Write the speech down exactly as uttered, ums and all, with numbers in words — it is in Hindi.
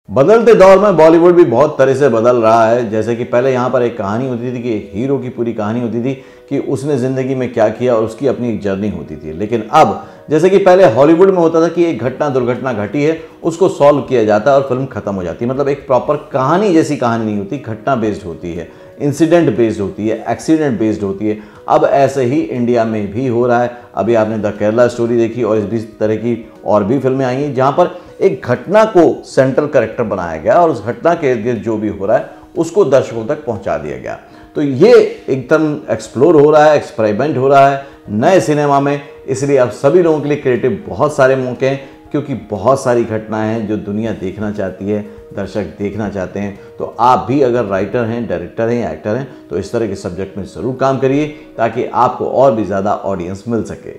बदलते दौर में बॉलीवुड भी बहुत तरह से बदल रहा है। जैसे कि पहले यहाँ पर एक कहानी होती थी कि एक हीरो की पूरी कहानी होती थी कि उसने ज़िंदगी में क्या किया और उसकी अपनी एक जर्नी होती थी। लेकिन अब जैसे कि पहले हॉलीवुड में होता था कि एक घटना दुर्घटना घटी है, उसको सॉल्व किया जाता है और फिल्म खत्म हो जाती है। मतलब एक प्रॉपर कहानी जैसी कहानी नहीं होती, घटना बेस्ड होती है, इंसिडेंट बेस्ड होती है, एक्सीडेंट बेस्ड होती है। अब ऐसे ही इंडिया में भी हो रहा है। अभी आपने द केरला स्टोरी देखी और इस तरह की और भी फिल्में आई हैं जहाँ पर एक घटना को सेंट्रल कैरेक्टर बनाया गया और उस घटना के इर्द गिर्द जो भी हो रहा है उसको दर्शकों तक पहुंचा दिया गया। तो ये एकदम एक्सप्लोर हो रहा है, एक्सपेरिमेंट हो रहा है नए सिनेमा में। इसलिए अब सभी लोगों के लिए क्रिएटिव बहुत सारे मौके हैं, क्योंकि बहुत सारी घटनाएं हैं जो दुनिया देखना चाहती है, दर्शक देखना चाहते हैं। तो आप भी अगर राइटर हैं, डायरेक्टर हैं, एक्टर हैं, तो इस तरह के सब्जेक्ट में ज़रूर काम करिए ताकि आपको और भी ज़्यादा ऑडियंस मिल सके।